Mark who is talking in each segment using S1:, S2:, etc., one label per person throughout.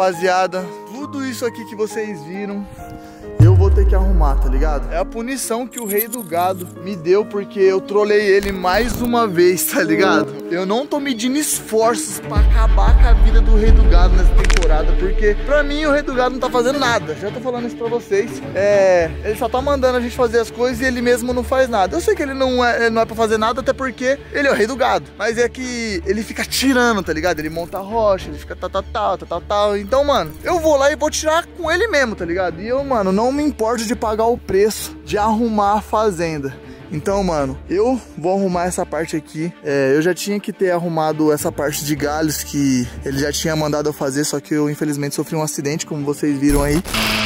S1: rapaziada, tudo isso aqui que vocês viram, eu vou ter que arrumar, tá ligado? É a punição que o Rei do Gado me deu porque eu trolei ele mais uma vez, tá ligado? Eu não tô medindo esforços pra acabar com a vida do Rei do Gado nessa temporada, porque pra mim o Rei do Gado não tá fazendo nada. Já tô falando isso pra vocês. Ele só tá mandando a gente fazer as coisas e ele mesmo não faz nada. Eu sei que ele não é pra fazer nada, até porque ele é o Rei do Gado. Mas é que ele fica tirando, tá ligado? Ele monta a rocha, ele fica tal. Então, mano, eu vou lá e vou tirar com ele mesmo, tá ligado? E eu, mano, não me importo de pagar o preço de arrumar a fazenda. Então, mano, eu vou arrumar essa parte aqui. Eu já tinha que ter arrumado essa parte de galhos que ele já tinha mandado eu fazer, só que eu infelizmente sofri um acidente, como vocês viram aí.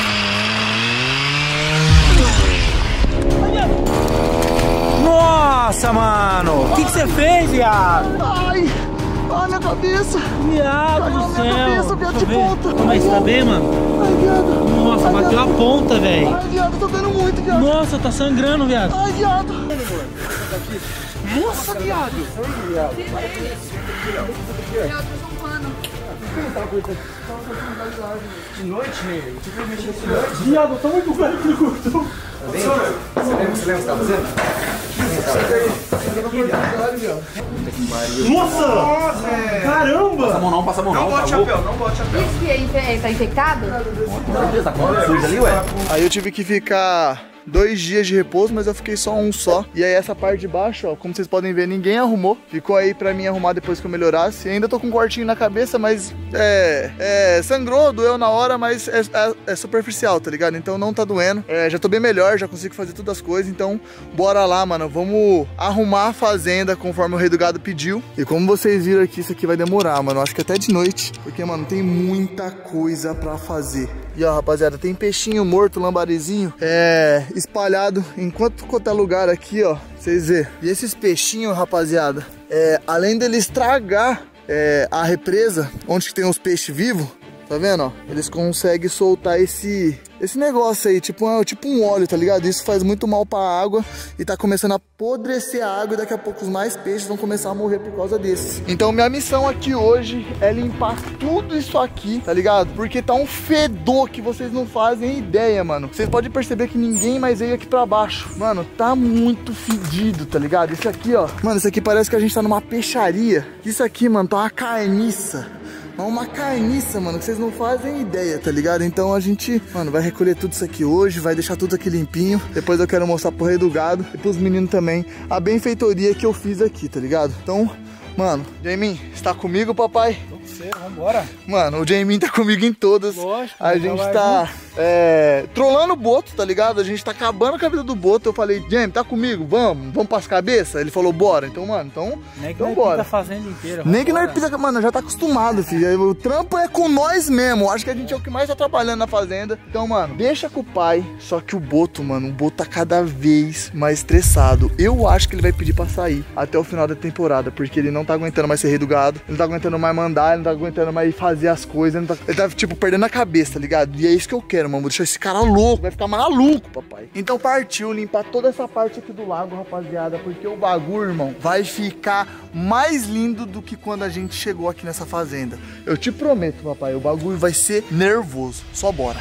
S2: Nossa, mano! O que você fez, viado?
S1: Ai! Ai, minha cabeça!
S2: Viado do céu!
S1: Cabeça, viado, de ponta!
S2: Como é que você tá bem, mano?
S1: Ai, viado!
S2: Nossa,
S1: ai,
S2: bateu
S1: viado.
S2: a ponta, velho!
S1: Ai, viado, tô vendo muito, viado!
S2: Nossa, tá sangrando, viado!
S1: Ai, viado!
S2: Nossa, viado!
S3: De noite, velho?
S2: Viado, tá muito velho que ele cortou!
S3: Você lembra o que você tava fazendo?
S2: Nossa! Caramba!
S3: Passa a mão não, passa a mão não.
S4: Não bote chapéu, não bote chapéu.
S5: Isso que tá infectado?
S3: Tá com a suja ali, ué?
S1: Aí eu tive que ficar 2 dias de repouso, mas eu fiquei só um só. E aí essa parte de baixo, ó, como vocês podem ver, ninguém arrumou. Ficou aí pra mim arrumar depois que eu melhorasse. E ainda tô com um cortinho na cabeça, mas sangrou, doeu na hora, mas é superficial, tá ligado? Então não tá doendo. Já tô bem melhor, já consigo fazer todas as coisas. Então bora lá, mano. Vamos arrumar a fazenda conforme o Rei do Gado pediu. E como vocês viram aqui, isso aqui vai demorar, mano. Acho que até de noite. Porque, mano, tem muita coisa pra fazer. E ó, rapaziada, tem peixinho morto, lambarizinho, espalhado em quanto é lugar aqui, ó. Vocês vê. E esses peixinhos, rapaziada, além dele estragar a represa, onde que tem os peixes vivos, tá vendo, ó? Eles conseguem soltar esse negócio aí, tipo um óleo, tá ligado? Isso faz muito mal pra água e tá começando a apodrecer a água e daqui a pouco os mais peixes vão começar a morrer por causa desse. Então minha missão aqui hoje é limpar tudo isso aqui, tá ligado? Porque tá um fedor que vocês não fazem ideia, mano. Vocês podem perceber que ninguém mais veio aqui pra baixo. Mano, tá muito fedido, tá ligado? Isso aqui, ó. Mano, isso aqui parece que a gente tá numa peixaria. Isso aqui, mano, tá uma carniça. É uma carniça, mano, que vocês não fazem ideia, tá ligado? Então a gente, mano, vai recolher tudo isso aqui hoje, vai deixar tudo aqui limpinho. Depois eu quero mostrar pro Rei do Gado e pros meninos também a benfeitoria que eu fiz aqui, tá ligado? Então, mano, Jaimin, você tá comigo, papai?
S2: Vambora!
S1: Mano, o Jaimin tá comigo em todas.
S2: Lógico,
S1: a gente tá trolando o Boto, tá ligado? A gente tá acabando com a vida do Boto. Eu falei, Jaimin, tá comigo? Vamos pras cabeças? Ele falou, bora. Então, mano,
S2: nem que
S1: então
S2: nós
S1: bora.
S2: pinta a fazenda inteira.
S1: Nem que nós pinta, mano, já tá acostumado, filho. O trampo é com nós mesmo. Acho que a gente é o que mais tá trabalhando na fazenda. Então, mano, deixa com o pai. Só que o Boto, mano, o Boto tá cada vez mais estressado. Eu acho que ele vai pedir pra sair até o final da temporada, porque ele não tá aguentando mais ser Rei do Gado. Ele não tá aguentando mais mandar, ele não tá aguentando mais fazer as coisas. Ele tá, tipo, perdendo a cabeça, tá ligado? E é isso que eu quero, mano. Vou deixar esse cara louco. Vai ficar maluco, papai. Então partiu limpar toda essa parte aqui do lago, rapaziada, porque o bagulho, irmão, vai ficar mais lindo do que quando a gente chegou aqui nessa fazenda. Eu te prometo, papai, o bagulho vai ser nervoso. Só bora.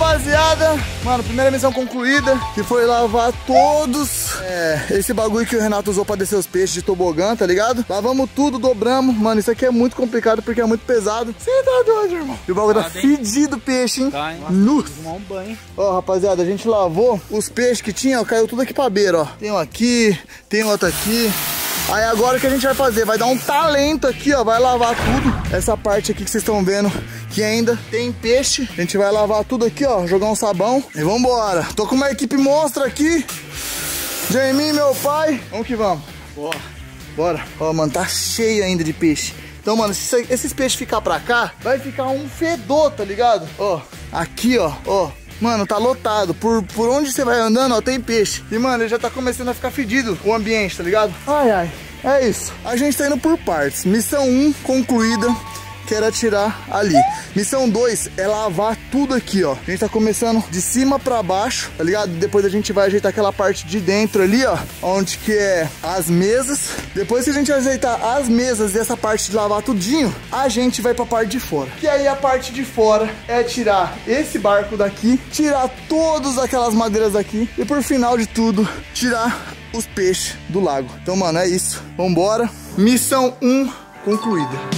S1: rapaziada, mano, primeira missão concluída, que foi lavar todos esse bagulho que o Renato usou pra descer os peixes de tobogã, tá ligado? Lavamos tudo, dobramos. Mano, isso aqui é muito complicado porque é muito pesado. Você tá doido, irmão? E o bagulho tá fedido o peixe, hein?
S2: Tá, hein?
S1: Nu.
S2: Tomar um banho.
S1: Ó, rapaziada, a gente lavou os peixes que tinha, ó, caiu tudo aqui pra beira, ó. Tem um aqui, tem outro aqui. Aí agora o que a gente vai fazer? Vai dar um talento aqui, ó. Vai lavar tudo. Essa parte aqui que vocês estão vendo que ainda tem peixe. A gente vai lavar tudo aqui, ó. Jogar um sabão e vambora. Tô com uma equipe monstra aqui. Jamie, meu pai. Vamos que vamos. Bora. Ó, mano, tá cheio ainda de peixe. Então, mano, se esses peixes ficar pra cá, vai ficar um fedor, tá ligado? Ó, aqui, ó, ó. Mano, tá lotado. Por onde você vai andando, ó, tem peixe. E, mano, ele já tá começando a ficar fedido o ambiente, tá ligado? Ai, ai. É isso. A gente tá indo por partes. Missão 1 concluída, que era tirar ali. Missão 2 é lavar tudo aqui, ó. A gente tá começando de cima pra baixo, tá ligado? Depois a gente vai ajeitar aquela parte de dentro ali, ó, onde que é as mesas. Depois que a gente ajeitar as mesas e essa parte de lavar tudinho, a gente vai pra parte de fora. Que aí a parte de fora é tirar esse barco daqui, tirar todas aquelas madeiras daqui e por final de tudo, tirar os peixes do lago. Então, mano, é isso. Vambora. Missão 1 concluída.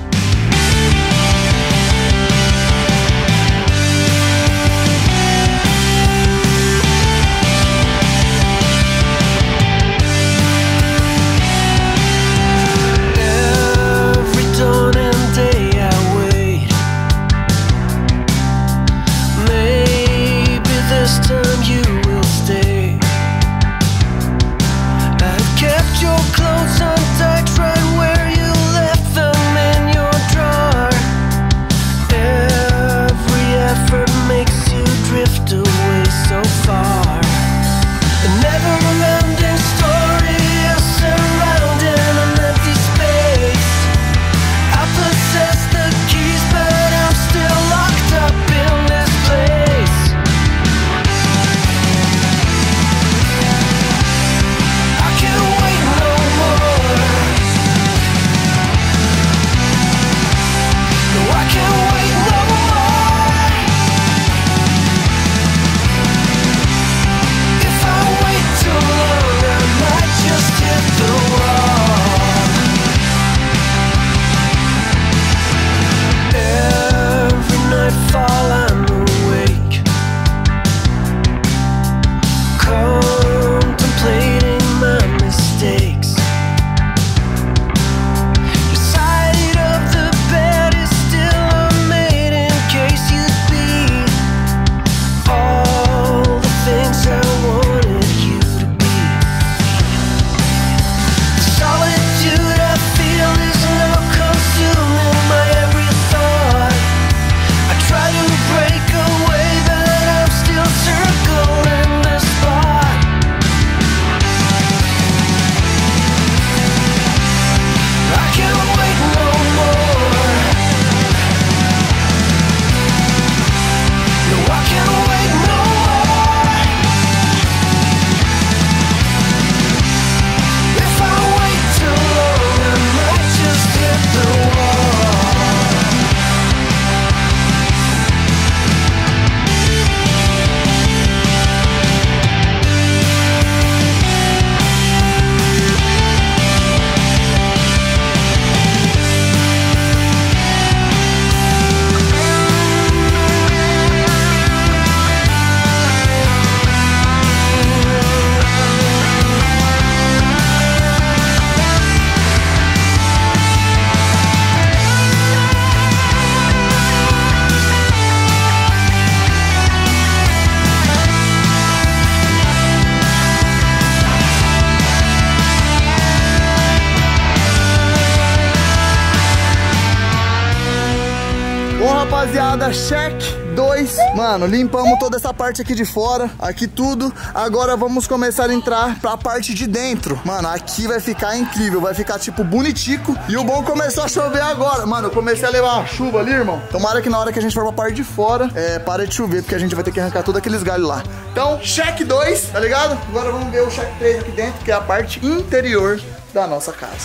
S1: Rapaziada, check 2. Mano, limpamos toda essa parte aqui de fora, aqui tudo. Agora vamos começar a entrar pra parte de dentro. Mano, aqui vai ficar incrível, vai ficar tipo bonitico. E o bom começou a chover agora. Mano, eu comecei a levar uma chuva ali, irmão. Tomara que na hora que a gente for pra parte de fora, para de chover, porque a gente vai ter que arrancar todos aqueles galhos lá. Então, check 2, tá ligado? Agora vamos ver o check 3 aqui dentro, que é a parte interior da nossa casa.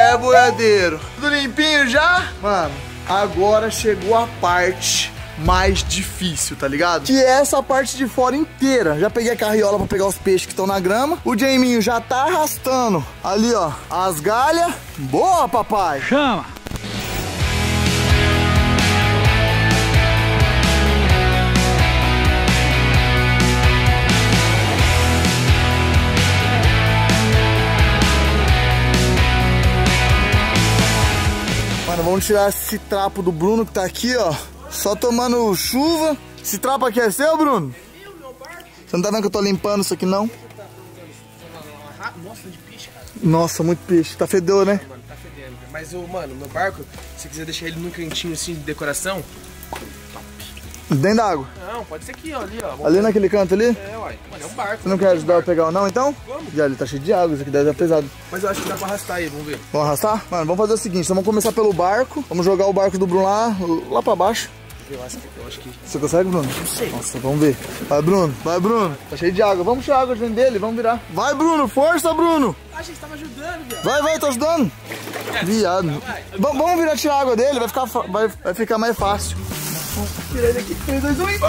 S1: É, boiadeiro. Tudo limpinho já? Mano, agora chegou a parte mais difícil, tá ligado? Que é essa parte de fora inteira. Já peguei a carriola pra pegar os peixes que estão na grama. O Jaiminho já tá arrastando ali, ó, as galhas. Boa, papai!
S2: Chama!
S1: Mano, vamos tirar esse trapo do Bruno que tá aqui, ó. Só tomando chuva. Esse trapo aqui é seu, Bruno? Você não tá vendo que eu tô limpando isso aqui, não?
S3: Nossa, de peixe, cara.
S1: Nossa, muito peixe. Tá fedor, né?
S3: Mano, tá fedendo. Mas, mano, meu barco, se você quiser deixar ele num cantinho assim de decoração...
S1: Dentro da água.
S3: Não, pode ser aqui, ó, ali, ó.
S1: Ali naquele canto ali?
S3: É, uai. Mano, é um barco.
S1: Você não quer ajudar eu a pegar ou não, então?
S3: Vamos.
S1: Já, ele tá cheio de água, isso aqui deve estar pesado.
S3: Mas eu acho que dá pra arrastar aí, vamos ver.
S1: Vamos arrastar? Mano, vamos fazer o seguinte, então vamos começar pelo barco. Vamos jogar o barco do Bruno lá pra baixo.
S3: Eu acho que...
S1: Você consegue, Bruno?
S3: Não sei.
S1: Nossa, vamos ver. Vai, Bruno. Vai, Bruno. Tá cheio de água. Vamos tirar a água dentro dele, vamos virar. Vai, Bruno. Força, Bruno.
S3: Achei que você tava ajudando, velho.
S1: Vai, tô ajudando. Viado. Vamos virar, tirar a água dele, vai ficar mais fácil. Vamos tirar ele aqui. 3, 2, 1 e...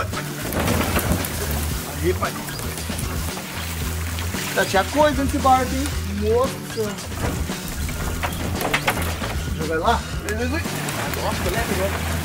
S1: Aí, pai. Já tinha coisa nesse barco, hein? Nossa. Joga lá. 3, 2, 1 e...
S3: Nossa, leve, velho.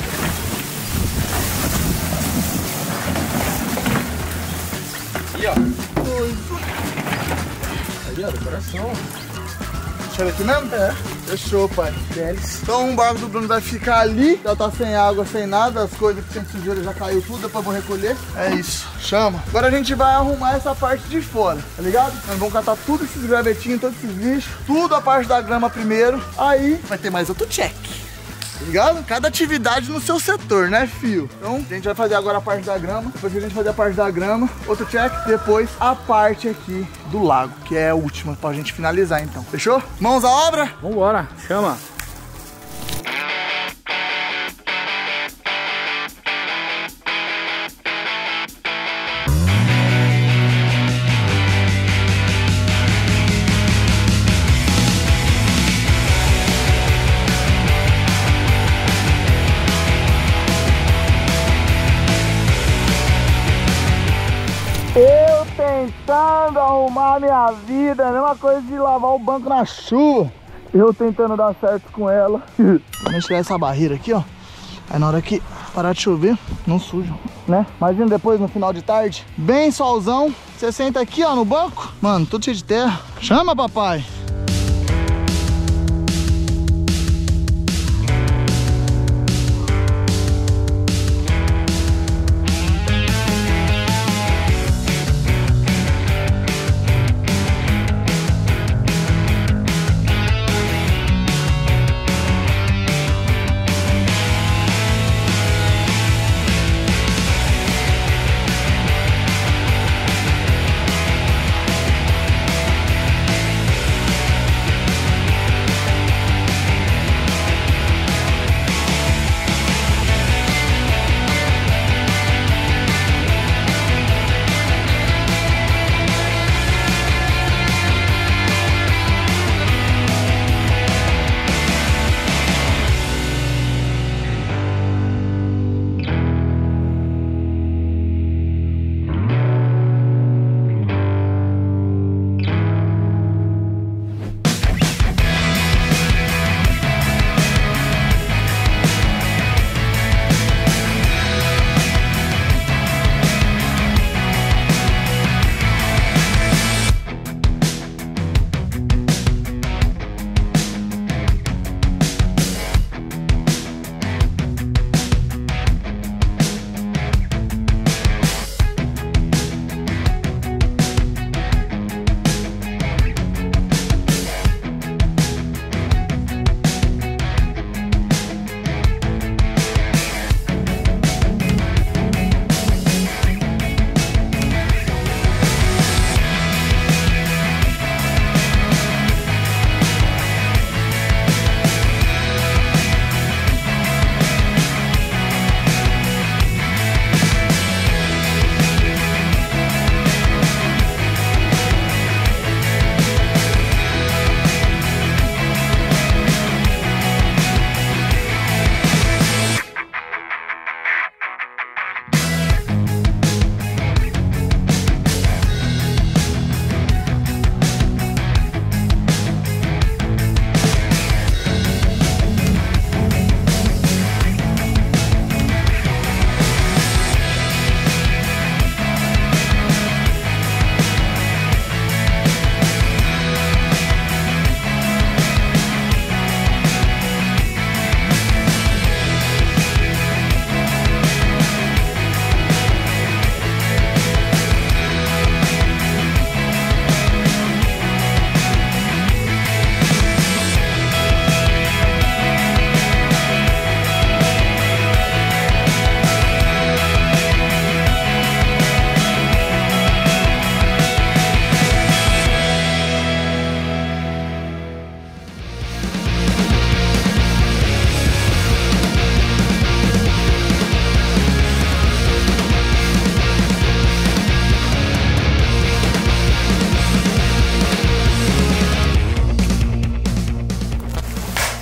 S3: Aí, ó.
S1: 2, 1.
S3: Aí, ó, decoração.
S1: Deixa eu ver aqui mesmo? É. Fechou, pai. Então o barco do Bruno vai ficar ali. Já tá sem água, sem nada. As coisas que tinha sujeira já caiu tudo. Depois vou recolher. É isso. Chama. Agora a gente vai arrumar essa parte de fora, tá ligado? Nós vamos catar tudo esses gravetinhos, todos esses lixos. Tudo a parte da grama primeiro. Aí vai ter mais outro check. Tá ligado? Cada atividade no seu setor, né, fio? Então, a gente vai fazer agora a parte da grama. Depois que a gente fazer a parte da grama, outro check. Depois a parte aqui do lago, que é a última pra gente finalizar, então. Fechou? Mãos à obra?
S2: Vambora, chama!
S1: Eu tentando arrumar minha vida, é a mesma coisa de lavar o banco na chuva. Eu tentando dar certo com ela. Vamos tirar essa barreira aqui, ó. Aí na hora que parar de chover, não suja, né? Imagina depois no final de tarde, bem solzão. Você senta aqui, ó, no banco. Mano, tudo cheio de terra. Chama, papai.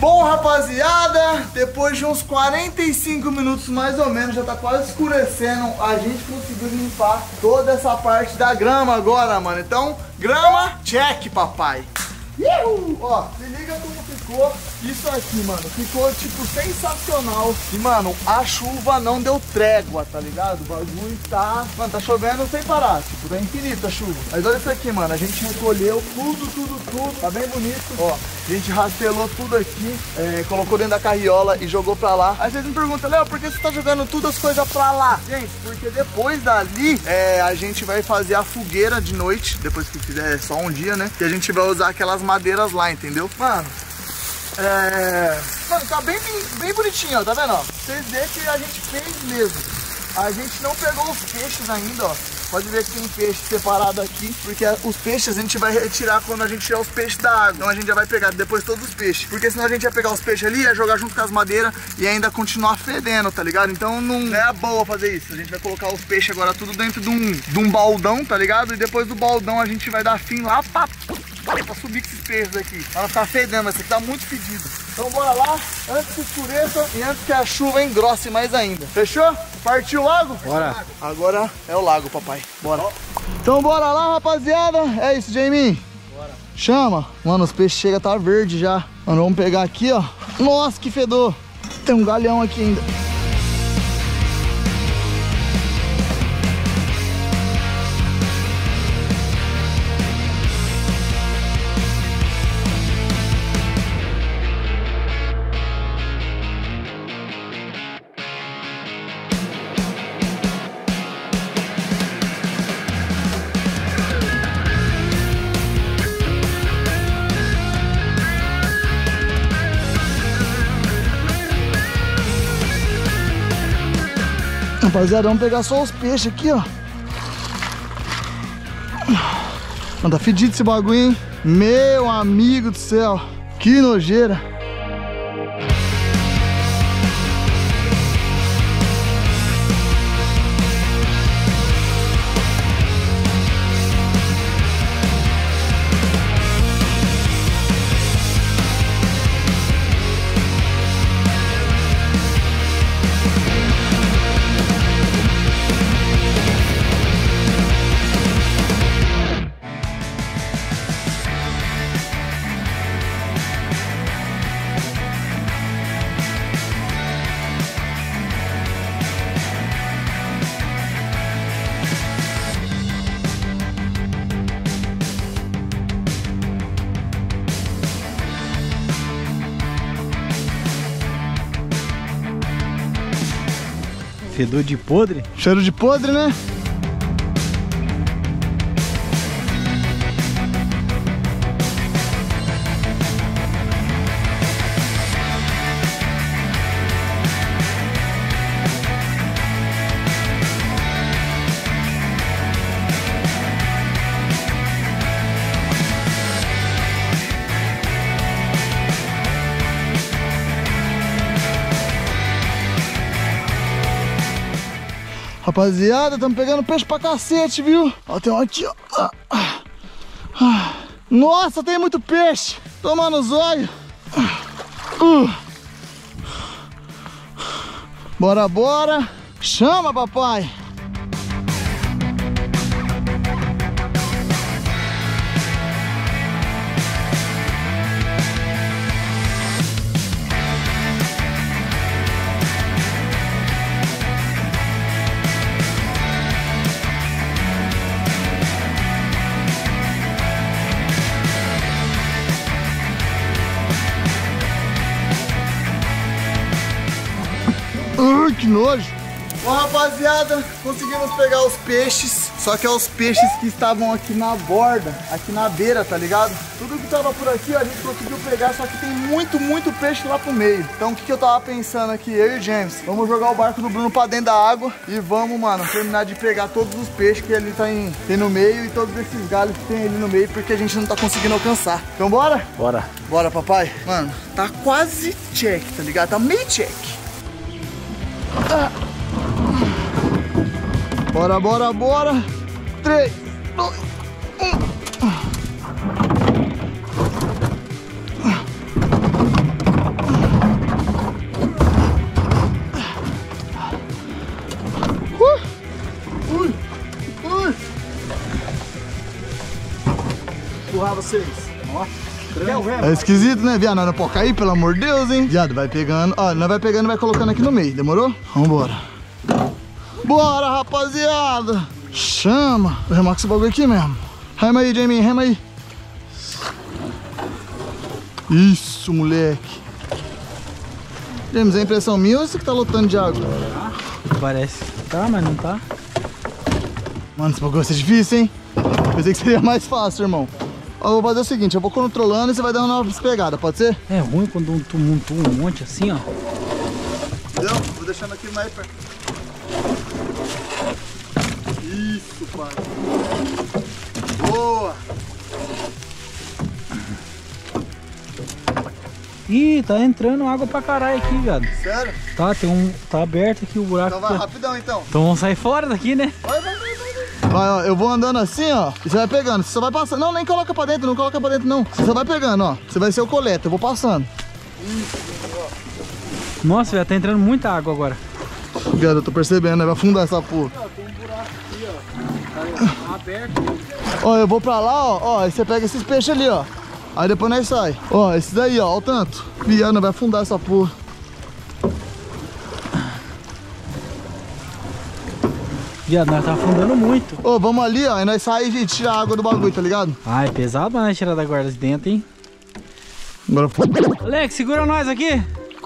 S1: Bom, rapaziada, depois de uns 45 minutos mais ou menos, já tá quase escurecendo, a gente conseguiu limpar toda essa parte da grama agora, mano. Então, grama, check, papai. Ó, se liga como ficou isso aqui, mano. Ficou, tipo, sensacional. E, mano, a chuva não deu trégua, tá ligado? O bagulho tá... Mano, tá chovendo sem parar. Tipo, tá infinita a chuva. Mas olha isso aqui, mano. A gente recolheu tudo. Tá bem bonito. Ó, a gente rastelou tudo aqui, colocou dentro da carriola e jogou pra lá. Aí vocês me perguntam, Léo, por que você tá jogando tudo as coisas pra lá? Gente, porque depois dali, a gente vai fazer a fogueira de noite. Depois que fizer só um dia, né? Que a gente vai usar aquelas madeiras lá, entendeu? Mano, mano, tá bem bonitinho, ó, tá vendo, ó? Vocês veem que a gente fez mesmo. A gente não pegou os peixes ainda, ó. Pode ver que tem peixe separado aqui, porque os peixes a gente vai retirar quando a gente tirar os peixes da água. Então a gente já vai pegar depois todos os peixes, porque senão a gente ia pegar os peixes ali, ia jogar junto com as madeiras e ainda continuar fedendo, tá ligado? Então não é boa fazer isso. A gente vai colocar os peixes agora tudo dentro de um baldão, tá ligado? E depois do baldão a gente vai dar fim lá pra subir com esses peixes aqui, pra não ficar fedendo. Esse aqui tá muito fedido. Então bora lá, antes que escureça e antes que a chuva engrosse mais ainda. Fechou? Partiu o lago?
S2: Bora.
S1: Agora é o lago, papai. Bora. Então bora lá, rapaziada. É isso, Jamie.
S2: Bora.
S1: Chama. Mano, os peixes chegam a tá verde já. Mano, vamos pegar aqui, ó. Nossa, que fedor. Tem um galhão aqui ainda. Rapaziada, vamos pegar só os peixes aqui, ó. Mano, tá fedido esse bagulho, hein? Meu amigo do céu. Que nojeira.
S2: Fedor de podre?
S1: Cheiro de podre, né? Rapaziada, estamos pegando peixe pra cacete, viu? Ó, tem um aqui, ó. Nossa, tem muito peixe. Toma no zóio. Bora, bora. Chama, papai. Que nojo. Bom, rapaziada, conseguimos pegar os peixes. Só que é os peixes que estavam aqui na borda, aqui na beira, tá ligado? Tudo que tava por aqui, ó, a gente conseguiu pegar. Só que tem muito peixe lá pro meio. Então o que eu tava pensando aqui, eu e o James, vamos jogar o barco do Bruno pra dentro da água e vamos, mano, terminar de pegar todos os peixes que ali tem no meio e todos esses galhos que tem ali no meio, porque a gente não tá conseguindo alcançar. Então bora?
S2: Bora.
S1: Bora, papai. Mano, tá quase check, tá ligado? Tá meio check. Bora, bora, bora. 3, 2, 1.
S2: vocês. Nossa,
S1: É esquisito, né, viado? Não pode cair, pelo amor de Deus, hein? Viado, vai pegando. Ó, nós vai pegando e vai colocando aqui no meio, demorou? Vambora. Bora, rapaziada. Chama. Vou remar com esse bagulho aqui mesmo. Rema aí, Jamie, rema aí. Isso, moleque. James, é impressão minha ou você que tá lotando de água?
S2: Parece. Tá, mas não tá.
S1: Mano, esse bagulho vai ser difícil, hein? Pensei que seria mais fácil, irmão. Ó, eu vou fazer o seguinte, eu vou controlando e você vai dando novas pegadas, pode ser?
S2: É ruim quando um tumultua um monte assim, ó.
S1: Entendeu? Vou deixando aqui mais perto. Isso, pai. Boa.
S2: Ih, tá entrando água pra caralho aqui, viado.
S1: Sério?
S2: Tá, tá aberto aqui o buraco.
S1: Então vai, rapidão então.
S2: Então vamos sair fora daqui, né?
S1: Vai. Vai, ó, eu vou andando assim, ó, e você vai pegando. Você só vai passando. Não, nem coloca pra dentro, não coloca pra dentro, não. Você só vai pegando, ó. Você vai ser o coleta, eu vou passando.
S2: Nossa, velho, tá entrando muita água agora.
S1: Viado, eu tô percebendo, né? Vai afundar essa porra.
S2: Tem um buraco aqui, ó. Tá aberto.
S1: Ó, eu vou pra lá, ó, aí você pega esses peixes ali, ó. Aí depois nós sai. Ó, esse daí, ó, o tanto. Viado, vai afundar essa porra.
S2: Viado, nós tá afundando muito.
S1: Ô, vamos ali, ó, e nós sai e tira a água do bagulho, tá ligado?
S2: Ah, é pesado, mas nós tirar da guarda de dentro, hein?
S1: Agora...
S2: Alex, segura nós aqui.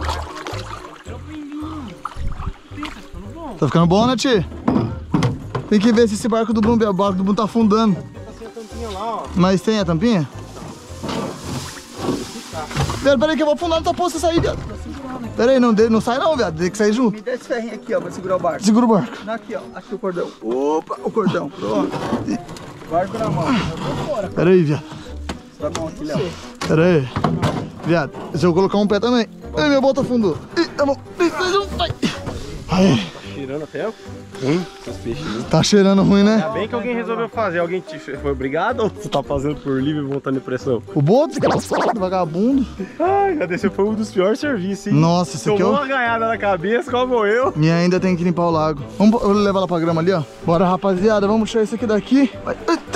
S1: Tá ficando bom, né, tio? Tem que ver se esse barco do Bruno tá afundando.
S3: Tá sem a tampinha lá, ó.
S1: Mas tem a tampinha? Viado, peraí que eu vou afundar nessa porra, você sair, viado. Peraí, não sai não, viado. Tem que sair junto.
S4: Me dá esse ferrinho aqui, ó, pra segurar o barco.
S1: Segura o barco.
S4: Aqui, ó. Aqui o cordão. Opa, o cordão. Pronto. Barco na mão.
S1: Peraí, viado.
S4: Tá bom aqui, Léo.
S1: Peraí. Viado, se eu colocar um pé também. Ai, meu boto afundou. Ih, tá bom. Aí.
S3: Tirando até os peixinhos.
S1: Tá cheirando ruim, né?
S3: Ainda bem que alguém resolveu fazer. Alguém foi obrigado ou você tá fazendo por livre e montando impressão?
S1: O boto, vagabundo.
S3: Ai, cadê? Esse foi um dos piores serviços, hein?
S1: Nossa, esse aqui é
S3: Tomou
S1: o...
S3: uma ganhada na cabeça, como eu.
S1: E ainda tem que limpar o lago. Vamos levar ela pra grama ali, ó. Bora, rapaziada, vamos tirar isso aqui daqui. Vai.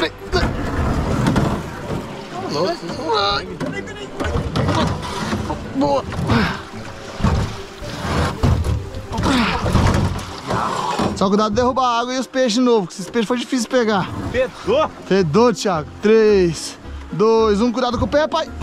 S1: Boa. Só cuidado de derrubar a água e os peixes de novo, que esses peixes foi difícil pegar.
S3: Fedor.
S1: Fedor, Thiago. 3, 2, 1. Cuidado com o pé, pai.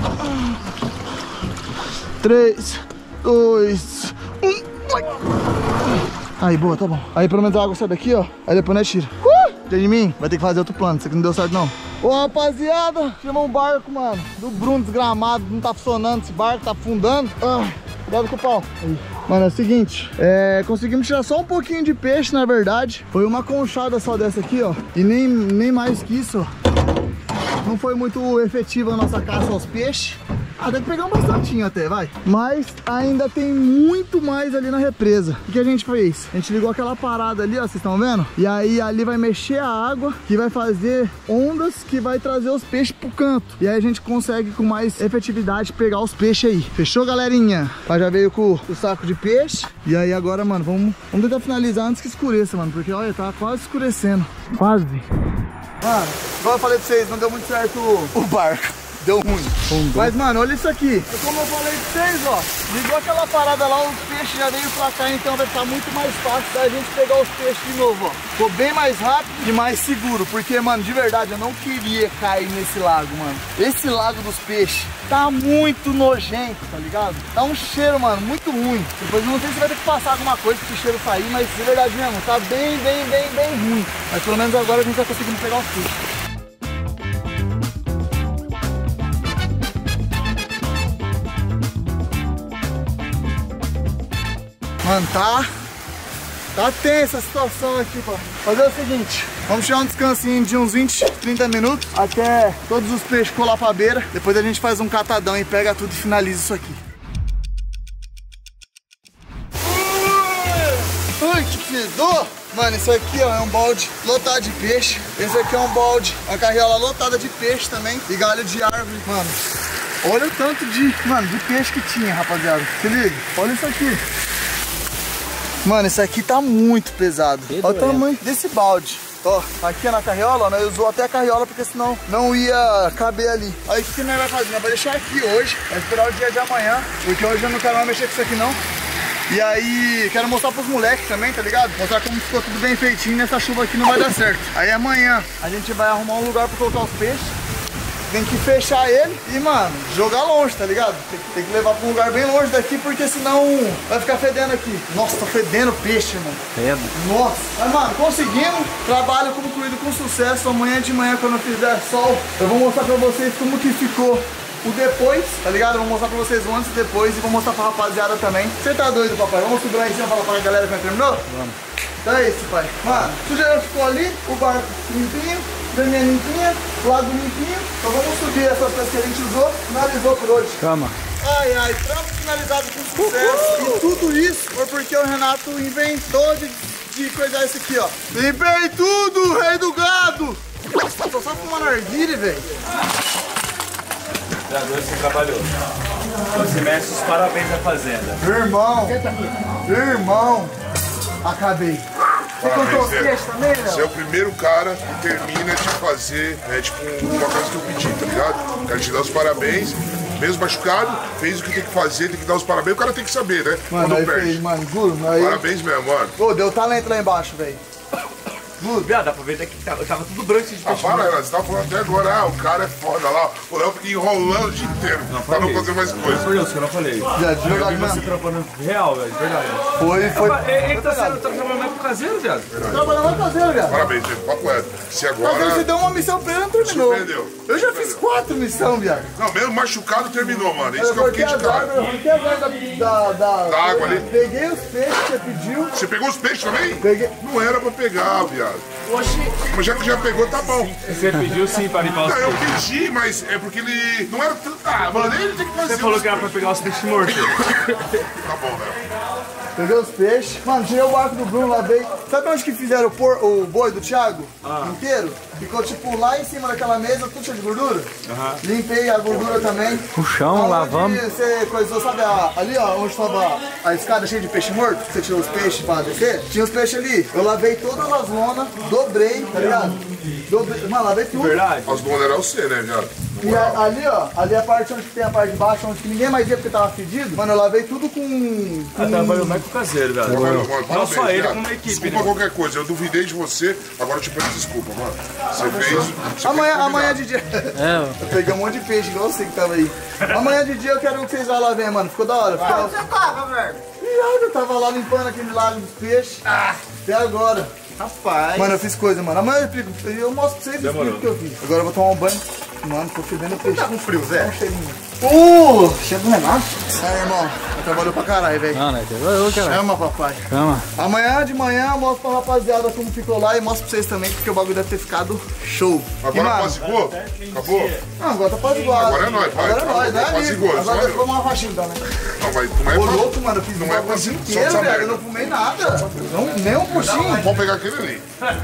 S1: 3, 2, 1. Vai. Aí, boa, tá bom. Aí pelo menos a água sai daqui, ó. Aí depois nós tira. De mim, vai ter que fazer outro plano. Isso aqui não deu certo, não. Ô, rapaziada, chama um barco, mano. Do Bruno desgramado. Não tá funcionando esse barco, tá afundando. Cuidado com o pau. Aí. Mano, é o seguinte, conseguimos tirar só um pouquinho de peixe, na verdade. Foi uma conchada só dessa aqui, ó. E nem mais que isso, ó. Não foi muito efetiva a nossa caça aos peixes. Deve pegar um bastantinho até, vai. Mas ainda tem muito mais ali na represa. O que a gente fez? A gente ligou aquela parada ali, ó, vocês estão vendo? E aí ali vai mexer a água, que vai fazer ondas, que vai trazer os peixes pro canto. E aí a gente consegue com mais efetividade pegar os peixes aí. Fechou, galerinha? Pai já veio com o saco de peixe. E aí agora, mano, vamos tentar finalizar antes que escureça, mano. Porque, olha, tá quase escurecendo. Quase. Mano, igual eu falei pra vocês, não deu muito certo o barco. Deu ruim. Mas, mano, olha isso aqui. Como eu falei pra vocês, ó. Ligou aquela parada lá, os peixes já veio pra cá, então vai ficar muito mais fácil da gente pegar os peixes de novo, ó. Ficou bem mais rápido e mais seguro. Porque, mano, de verdade, eu não queria cair nesse lago, mano. Esse lago dos peixes tá muito nojento, tá ligado? Tá um cheiro, mano, muito ruim. Depois eu não sei se vai ter que passar alguma coisa pro cheiro sair, mas de verdade mesmo, tá bem ruim. Mas pelo menos agora a gente tá conseguindo pegar os peixes. Mano, tá tensa a situação aqui, pô. Fazer o seguinte, vamos tirar um descansinho de uns 20, 30 minutos até todos os peixes colar pra beira. Depois a gente faz um catadão e pega tudo e finaliza isso aqui. Ui, que fedor! Mano, isso aqui, ó, é um balde lotado de peixe. Esse aqui é um balde, uma carriola lotada de peixe também e galho de árvore, mano. Olha o tanto de peixe que tinha, rapaziada. Se liga, olha isso aqui. Mano, isso aqui tá muito pesado. Olha o tamanho desse balde. Ó, aqui na carriola, ó, nós usou até a carriola porque senão não ia caber ali. Aí o que nós vai fazer? Nós vai deixar aqui hoje, vai esperar o dia de amanhã, porque hoje eu não quero mais mexer com isso aqui não. E aí, quero mostrar pros moleques também, tá ligado? Mostrar como ficou tudo bem feitinho, nessa chuva aqui não vai dar certo. Aí amanhã a gente vai arrumar um lugar pra colocar os peixes. Tem que fechar ele e, mano, jogar longe, tá ligado? Tem que levar pra um lugar bem longe daqui, porque senão vai ficar fedendo aqui. Nossa, tá fedendo peixe, mano.
S2: Fede.
S1: Nossa. Mas, mano, conseguimos. Trabalho concluído com sucesso. Amanhã de manhã, quando fizer sol, eu vou mostrar pra vocês como que ficou o depois, tá ligado? Eu vou mostrar pra vocês o antes e depois e vou mostrar pra rapaziada também. Você tá doido, papai? Vamos subir lá em cima e falar pra galera que terminou?
S2: Vamos.
S1: Então é isso, pai. Mano, o sujeira ficou ali, o barco limpinho, caminha limpinha, lado limpinho. Então vamos subir essas coisas que a gente usou, finalizou por hoje.
S2: Calma.
S1: Ai, ai, trampo finalizado com sucesso. E tudo isso foi porque o Renato inventou de coisar isso aqui, ó. Limpei tudo, rei do gado! Nossa, tô só fumando narguilha, velho.
S5: Você trabalhou. Você merece os parabéns da fazenda.
S1: Irmão, acabei. Você contou os peixes também, né?
S6: Você é o primeiro cara que termina de fazer, tipo, uma coisa que eu pedi, tá ligado? Quero te dar os parabéns. Mesmo machucado, fez o que tem que fazer, tem que dar os parabéns. O cara tem que saber, né?
S1: Mano,
S6: quando
S1: aí
S6: perde.
S1: fez, mano, juro. Aí...
S6: Parabéns mesmo, mano.
S1: Pô, deu talento lá embaixo, velho.
S5: Viado, dá pra ver daqui que tava tudo branco de peixe.
S6: Para, Renato, você tava falando até agora, o cara é foda lá. O Léo fica enrolando o dia inteiro pra não fazer mais coisa.
S5: Por Deus, que eu não falei.
S1: Já de jogar
S5: Você
S1: mesmo.
S5: trampando real, velho, de verdade.
S1: Foi.
S5: Ele tá trabalhando mais pro caseiro, viado.
S1: Trabalhando mais caseiro, velho.
S6: Parabéns, gente, papo reto. Se agora...
S1: Mas você deu uma missão pra ele, não terminou.
S6: Surpreendeu.
S1: Eu já fiz 4 missões, viado.
S6: Não, mesmo machucado terminou, mano. Isso
S1: Eu
S6: que eu
S1: cortei
S6: fiquei de
S1: as
S6: cara.
S1: águas, eu arranquei as águas da
S6: água ali.
S1: Peguei os peixes que você pediu.
S6: Você pegou os peixes também?
S1: Peguei.
S6: Não era pra pegar, viado. Mas já que já pegou, tá bom.
S5: Você pediu sim pra limpar os
S6: Não, eu
S5: peixes.
S6: pedi, mas é porque ele não era tanto. Ah, mano, ele tem que fazer.
S5: Você falou que era pra pegar os peixes mortos.
S6: Tá bom, né?
S1: Peguei os peixes. Mano, tirei o barco do Bruno, lavei. Sabe onde que fizeram o boi do Thiago? Inteiro? Ficou tipo lá em cima daquela mesa, tudo cheio de gordura. Limpei a gordura também.
S2: O chão,
S1: Aonde
S2: lavamos.
S1: Você coisou, sabe ali, ó, onde tava a escada cheia de peixe morto? Que você tirou os peixes pra descer? Tinha os peixes ali. Eu lavei todas as lonas, dobrei, tá ligado? Mano, lavei tudo.
S5: Verdade?
S6: As donas eram você, né, viado?
S1: E ali, ó, ali a parte onde tem a parte de baixo, onde que ninguém mais via porque tava fedido. Mano, eu lavei tudo com...
S5: Trabalhou mais pro caseiro, velho.
S6: Mano,
S5: Não
S6: parabéns,
S5: só ele,
S6: viado.
S5: como a equipe.
S6: Desculpa
S5: né?
S6: qualquer coisa, eu duvidei de você, agora eu te peço desculpa, mano. Você fez. Você
S1: Amanhã de
S6: fez
S1: dia.
S2: É,
S1: Eu peguei um monte de peixe, igual você que tava aí. Amanhã de dia eu quero que vocês vá lá ver, mano. Ficou da hora. Ficou...
S3: Você tava, velho?
S1: E eu tava lá limpando aquele lago dos peixes. Até agora.
S3: Rapaz.
S1: Mano, eu fiz coisa, mano. Amanhã eu explico. Eu mostro pra vocês e explico o que eu fiz. Agora eu vou tomar um banho. Mano, tô fedendo peixe.
S3: Tá com frio, Zé?
S1: Um cheirinho. Chega do Renato. É, irmão. Trabalhou pra caralho, velho.
S2: não, né? Ô, caralho.
S1: Chama, papai.
S2: Calma.
S1: Amanhã de manhã eu mostro pra rapaziada como ficou lá e mostro pra vocês também, porque o bagulho deve ter ficado show.
S6: Agora
S1: mano,
S6: apazigou? Acabou?
S1: não, agora tá apaziguado.
S6: Agora é nóis, pai.
S1: Agora é nóis, né,
S6: Apazigou,
S1: amigo?
S6: só
S1: Agora
S6: eu.
S1: ficou uma faxina, né?
S6: Não, mas não é
S1: Ô,
S6: pra...
S1: louco, mano, eu fiz
S6: Não
S1: um
S6: é
S1: bagulho
S6: pra ser
S1: inteiro,
S6: só essa
S1: velho. Eu
S6: merda.
S1: não fumei nada. Nem um puxinho.
S6: Vamos pegar aquele ali.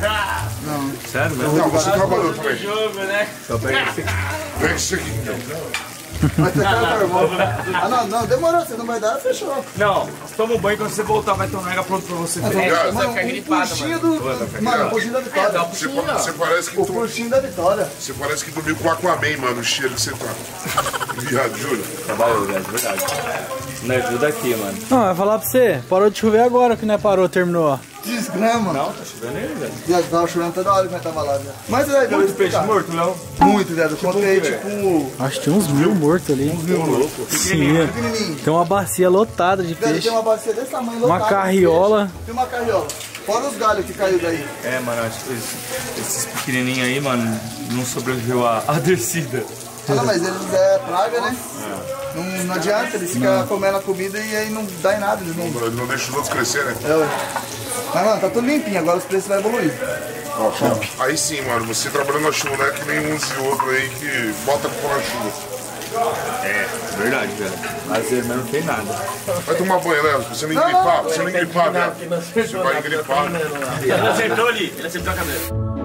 S5: Sério mesmo?
S6: Não, você trabalhou também.
S5: Jogo, né? Só pega esse aqui.
S6: Pega isso aqui, então.
S1: Mas você tá carvão. Ah, não, demorou. Você não vai dar, fechou.
S5: Não, toma um banho quando você voltar, vai ter um mega pronto pra você.
S6: Obrigado.
S1: Mano, um puxinho do... Mano, o puxinho da vitória.
S6: Você parece que
S1: O puxinho da vitória.
S6: Você parece que dormiu com o Aquaman, mano, o cheiro que você tá. Viado, juro.
S5: Trabalhou, velho, de verdade. Me ajuda aqui, mano.
S2: Não, vai falar pra você. Parou de chover agora que não é parou, terminou, ó.
S1: Desgrama.
S5: Não, tá chovendo aí, velho.
S1: Viado, tava chorando toda hora que nós tava lá, viado. Mas, velho,
S5: Muito peixe morto, Léo.
S1: Muito, viado. Eu contei, tipo...
S2: Acho que tinha uns 1000 mortos ali.
S5: Louco.
S2: Sim.
S1: Pequenininho.
S2: Tem uma bacia lotada de
S1: Velho,
S2: peixe.
S1: tem uma bacia desse tamanho,
S2: Uma
S1: lotada de
S2: carriola.
S1: peixe. Tem uma carriola. Fora os galhos que caiu daí.
S5: É, mano, acho que esses pequenininhos aí, mano, não sobreviveu à descida.
S1: Ah, não, mas eles é praga, né? Não adianta, eles ficam comendo a comida e aí não dá em nada. Eles não...
S6: Ele não deixa os outros crescer, né?
S1: É, ué. Mas, mano, tá tudo limpinho. Agora os preços vão evoluir.
S6: Ó, aí sim, mano, você trabalhando na chuva, não é que nem uns e outros aí que bota a culpa na chuva.
S5: É, verdade, velho. Lazer mesmo não tem nada.
S6: Vai tomar banho, Léo, você não engripar, você não engripar, velho. Você vai engripar.
S5: Ele acertou ali, ele acertou a cabeça.